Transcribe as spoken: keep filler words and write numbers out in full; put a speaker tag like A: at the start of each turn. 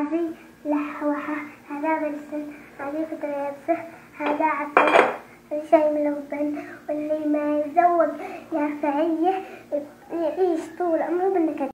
A: هذه لحوحة، هذا برسم، هذه فترة، هذا عسل، هذا شاي ملون. واللي ما يزوج يا فعيه يعيش طول عمره بالنكد.